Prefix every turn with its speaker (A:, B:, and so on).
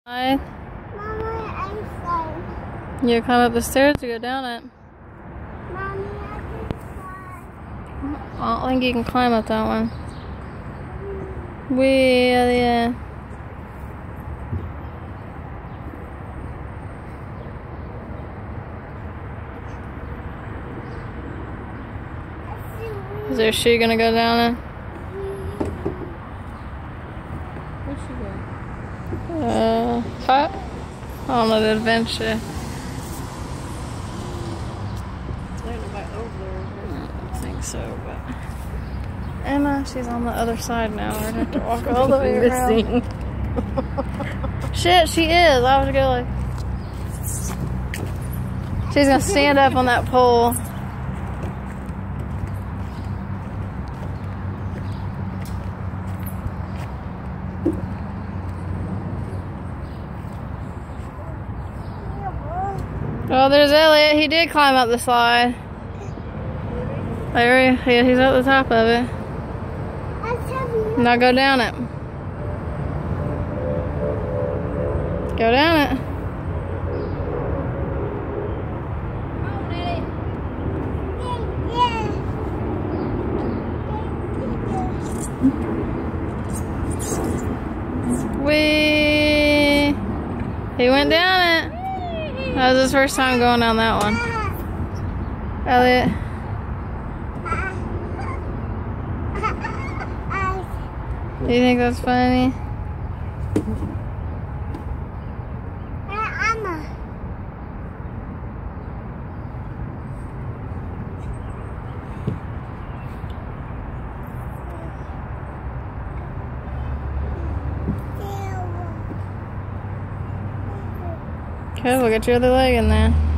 A: Mama, I'm fine. You climb up the stairs to go down it.
B: Mommy, I can fly.
A: I don't think you can climb up that one. Wee, Elliot. Is there a shoe gonna go down it?
B: Where's she going?
A: On an adventure.
B: There's nobody over there.
A: I don't think so, but Emma, she's on the other side now. We're gonna have to walk all the way around. Shit, she is. I was gonna go like. She's gonna stand up on that pole. Oh, there's Elliot. He did climb up the slide. There, yeah, he's at the top of it. Now go down it. Go down it. Whee! He went down it. That was his first time going down that one. Elliot. Do you think that's funny? Okay, we'll get your other leg in there.